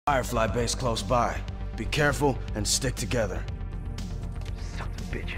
Firefly base close by. Be careful and stick together. Sons of bitches.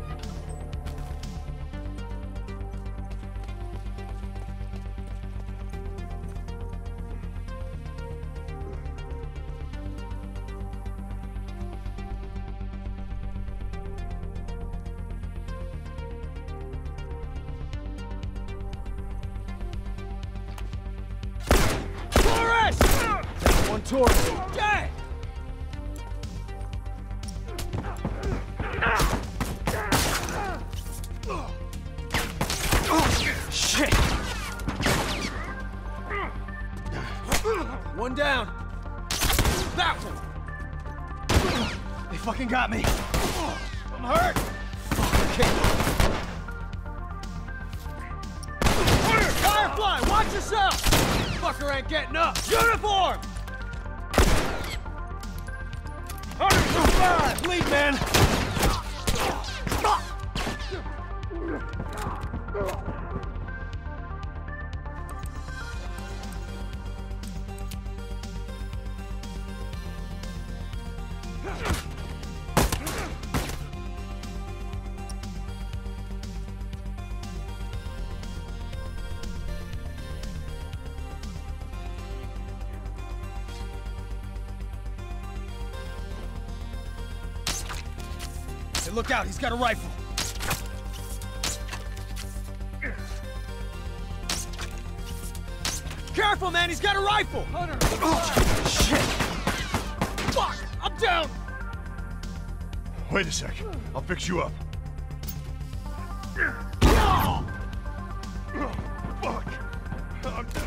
One towards me. Dead! Shit! One down. That one. They fucking got me. I'm hurt. Firefly, watch yourself! Fucker ain't getting up. Uniform! Bleed, man! Hey, look out, he's got a rifle. Careful, man, he's got a rifle! Hunter! Oh, shit! Fuck! I'm down! Wait a sec. I'll fix you up. Fuck! I'm down.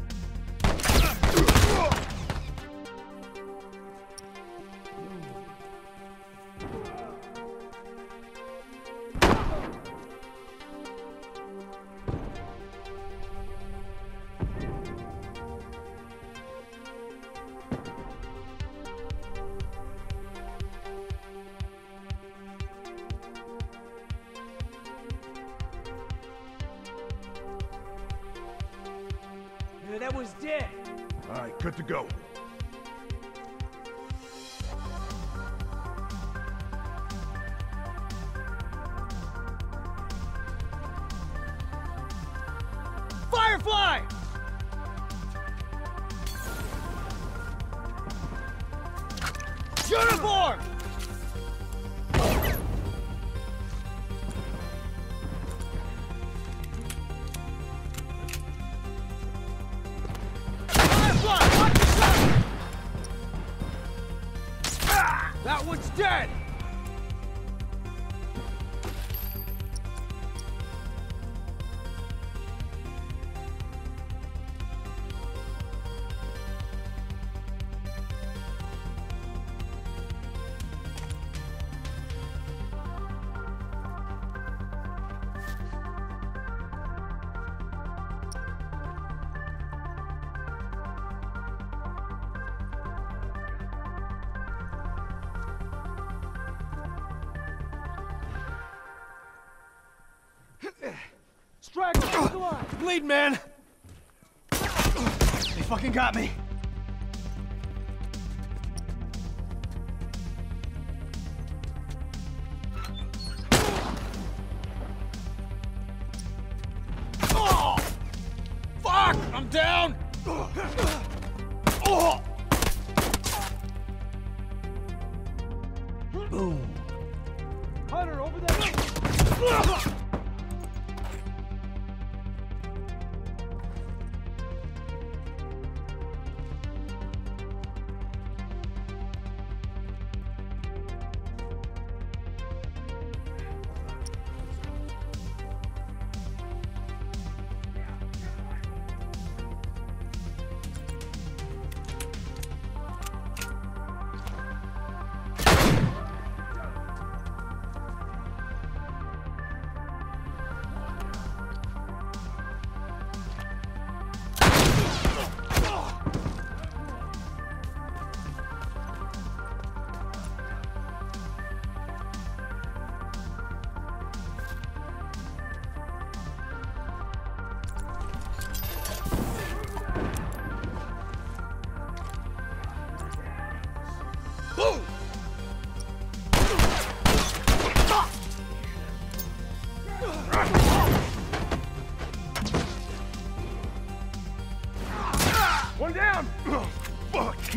That was dead. All right, good to go. Firefly! Uniform! Firefly, watch yourself! That one's dead! Straggler, hold the line! Bleed, man! They fucking got me. Oh! Fuck! I'm down! Oh! Boom. Hunter, over there!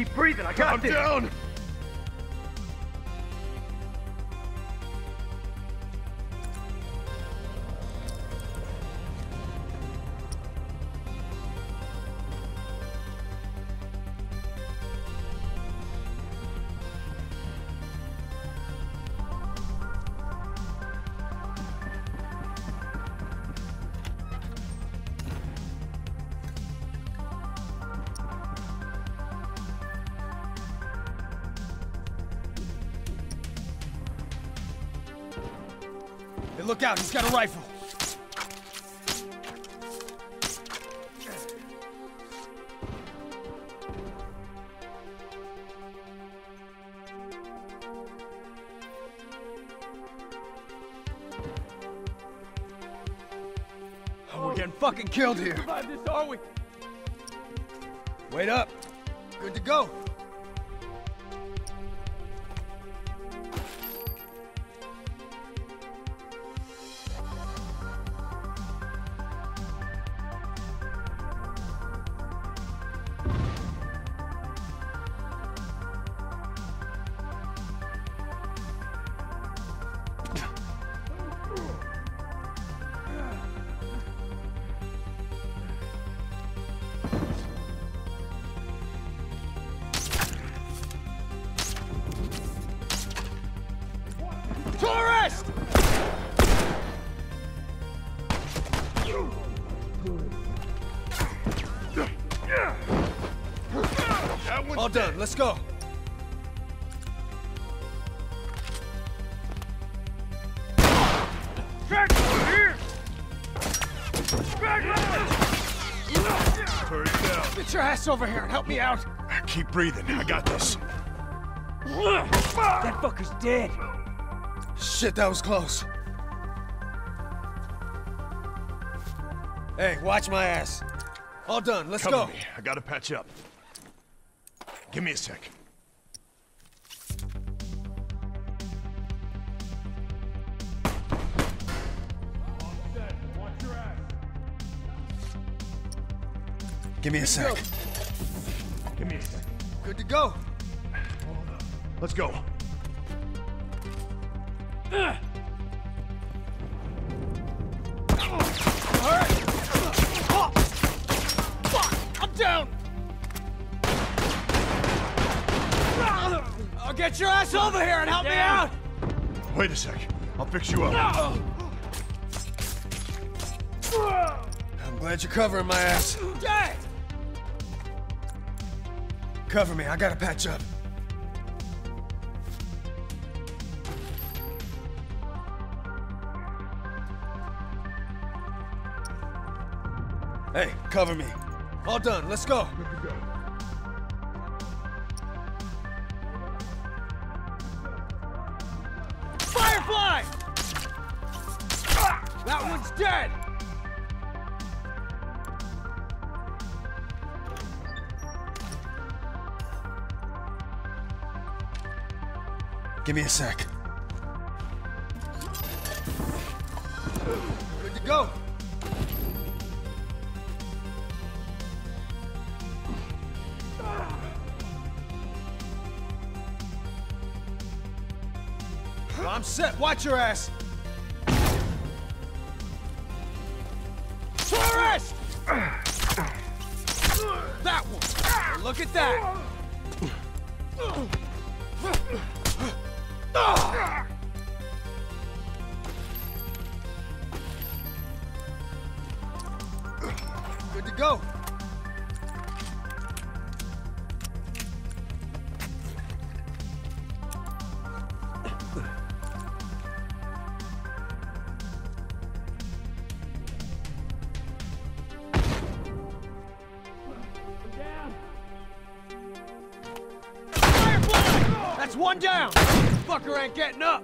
Keep breathing, I got this. I'm down! Hey, look out, he's got a rifle. Oh, we're getting fucking killed here. Survive this, are we? Wait up. Good to go. Tourist! That one's All done, let's go. here! Turret down. Get your ass over here and help me out. Keep breathing. I got this. That fucker's dead. Shit, that was close. Hey, watch my ass. All done, let's Cover go. me. I gotta patch up. Give me a sec. Give me a sec. Give me a sec. Good to go. Let's go. Fuck! I'm down! I'll get your ass over here and help me out! Wait a sec. I'll fix you up. I'm glad you're covering my ass. Dead! Cover me, I gotta patch up. Hey, cover me. All done, let's go. Firefly! That one's dead! Give me a sec. Good to go. Well, I'm set. Watch your ass. Tourist! That one. Look at that. Good to go. Firefly! That's one down. Fucker ain't getting up.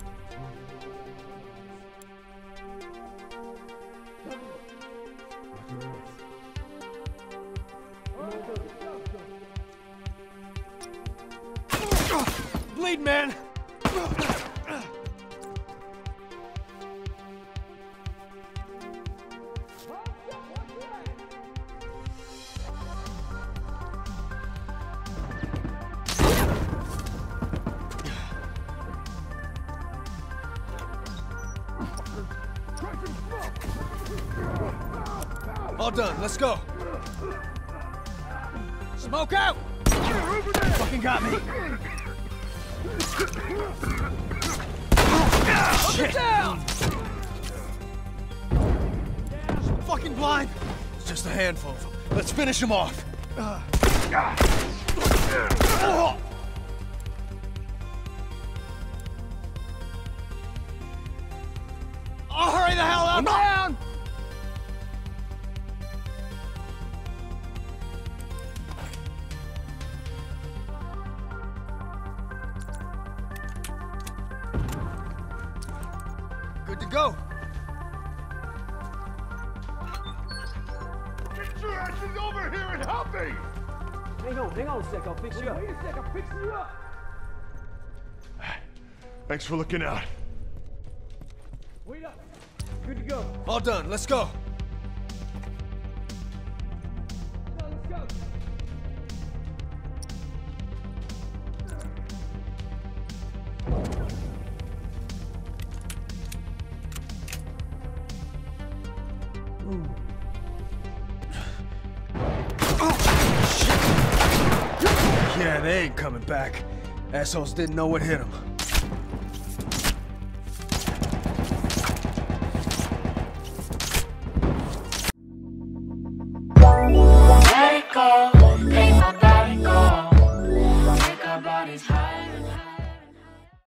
Bleed, man. All done, let's go. Smoke out! Fucking got me. Shit! Down! Fucking blind! It's just a handful of them. Let's finish them off. Oh, hurry the hell up! Down! Good to go. Get your asses over here and help me! Hang on a sec, I'll fix you up. Wait a sec, I'm fixing you up. Thanks for looking out. Wait up. Good to go. All done, let's go. Let's go. Yeah, they ain't coming back. Assholes didn't know what hit them.